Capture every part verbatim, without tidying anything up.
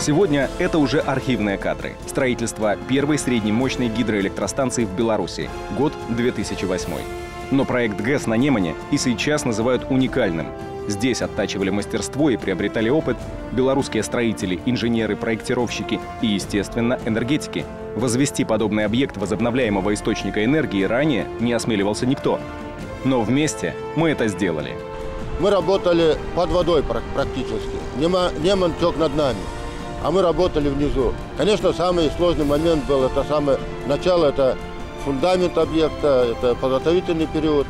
Сегодня это уже архивные кадры. Строительство первой среднемощной гидроэлектростанции в Беларуси. Год две тысячи восьмой. Но проект ГЭС на Немане и сейчас называют уникальным. Здесь оттачивали мастерство и приобретали опыт белорусские строители, инженеры, проектировщики и, естественно, энергетики. Возвести подобный объект возобновляемого источника энергии ранее не осмеливался никто. Но вместе мы это сделали. Мы работали под водой практически. Неман тек над нами, а мы работали внизу. Конечно, самый сложный момент был, это самое начало, это фундамент объекта, это подготовительный период.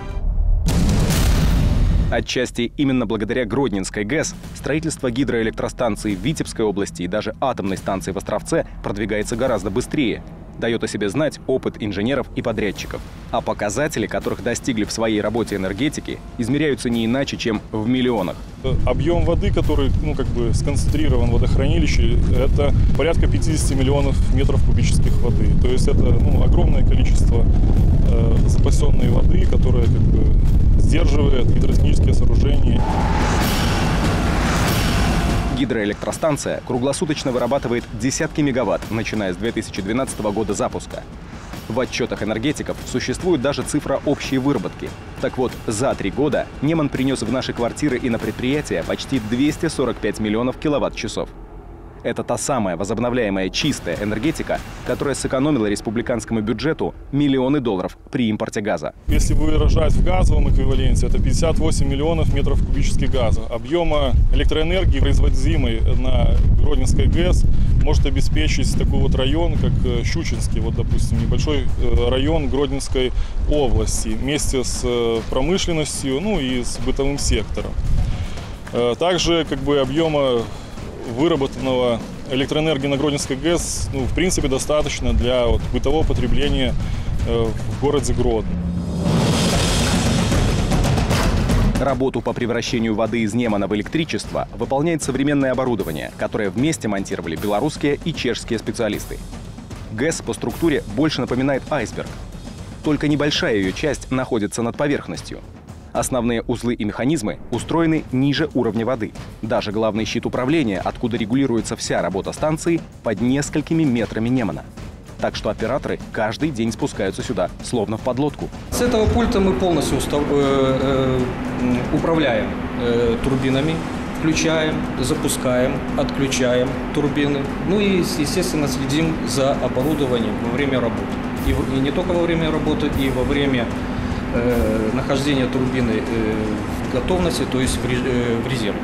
Отчасти именно благодаря Гродненской ГЭС строительство гидроэлектростанции в Витебской области и даже атомной станции в Островце продвигается гораздо быстрее. Дает о себе знать опыт инженеров и подрядчиков. А показатели, которых достигли в своей работе энергетики, измеряются не иначе, чем в миллионах. Объем воды, который ну, как бы сконцентрирован в водохранилище, это порядка пятьдесят миллионов метров кубических воды. То есть это ну, огромное количество э, запасенной воды, которая как бы сдерживает гидротехнические сооружения. Гидроэлектростанция круглосуточно вырабатывает десятки мегаватт, начиная с две тысячи двенадцатого года запуска. В отчетах энергетиков существует даже цифра общей выработки. Так вот, за три года Неман принес в наши квартиры и на предприятия почти двести сорок пять миллионов киловатт-часов. Это та самая возобновляемая чистая энергетика, которая сэкономила республиканскому бюджету миллионы долларов при импорте газа. Если выражать в газовом эквиваленте, это пятьдесят восемь миллионов метров кубических газа. Объема электроэнергии, производимой на Гродненской ГЭС, может обеспечить такой вот район, как Щучинский, вот, допустим, небольшой район Гродненской области, вместе с промышленностью, ну и с бытовым сектором. Также как бы объема выработанного электроэнергии на Гродненской ГЭС, ну, в принципе, достаточно для вот, бытового потребления э, в городе Гродно. Работу по превращению воды из Немана в электричество выполняет современное оборудование, которое вместе монтировали белорусские и чешские специалисты. ГЭС по структуре больше напоминает айсберг. Только небольшая ее часть находится над поверхностью. Основные узлы и механизмы устроены ниже уровня воды. Даже главный щит управления, откуда регулируется вся работа станции, под несколькими метрами Немана. Так что операторы каждый день спускаются сюда, словно в подлодку. С этого пульта мы полностью устав... э, э, управляем э, турбинами, включаем, запускаем, отключаем турбины. Ну и, естественно, следим за оборудованием во время работы. И, в... и не только во время работы, и во время Э, нахождение турбины э, в готовности, то есть в, э, в резерве.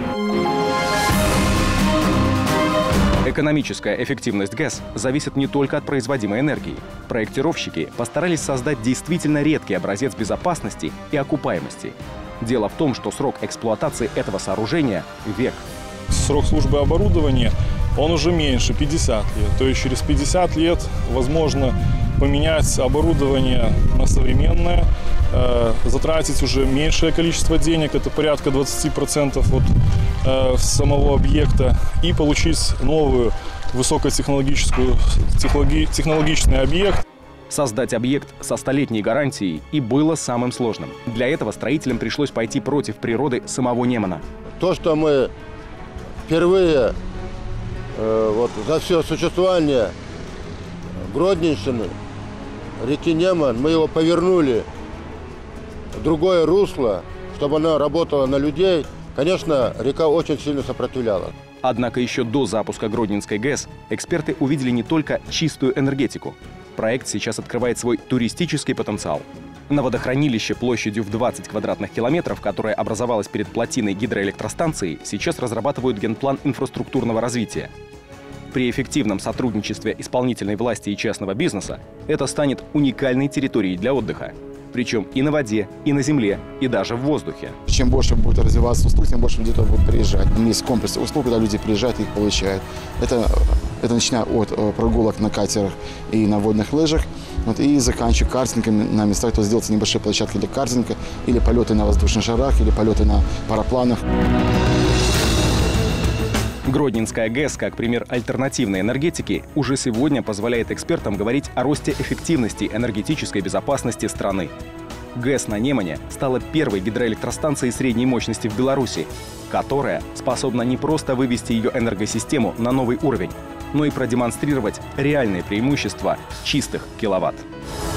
Экономическая эффективность ГЭС зависит не только от производимой энергии. Проектировщики постарались создать действительно редкий образец безопасности и окупаемости. Дело в том, что срок эксплуатации этого сооружения – век. Срок службы оборудования, он уже меньше, пятьдесят лет. То есть через пятьдесят лет возможно поменять оборудование на современное, э, затратить уже меньшее количество денег, это порядка двадцати процентов от э, самого объекта, и получить новую высокотехнологическую, технологи, технологичный объект. Создать объект со столетней гарантией и было самым сложным. Для этого строителям пришлось пойти против природы самого Немана. То, что мы впервые э, вот, за все существование Гродненщины, реки Неман, мы его повернули в другое русло, чтобы она работала на людей. Конечно, река очень сильно сопротивляла. Однако еще до запуска Гродненской ГЭС эксперты увидели не только чистую энергетику. Проект сейчас открывает свой туристический потенциал. На водохранилище площадью в двадцать квадратных километров, которое образовалось перед плотиной гидроэлектростанции, сейчас разрабатывают генплан инфраструктурного развития. При эффективном сотрудничестве исполнительной власти и частного бизнеса это станет уникальной территорией для отдыха. Причем и на воде, и на земле, и даже в воздухе. Чем больше будет развиваться услуг, тем больше людей будут приезжать. Есть комплекс услуг, когда люди приезжают и их получают. Это, это начиная от прогулок на катерах и на водных лыжах, вот, и заканчивая картингами на местах, то сделать небольшие площадки для картинга, или полеты на воздушных шарах, или полеты на парапланах. Гродненская ГЭС, как пример альтернативной энергетики, уже сегодня позволяет экспертам говорить о росте эффективности энергетической безопасности страны. ГЭС на Немане стала первой гидроэлектростанцией средней мощности в Беларуси, которая способна не просто вывести ее энергосистему на новый уровень, но и продемонстрировать реальные преимущества чистых киловатт.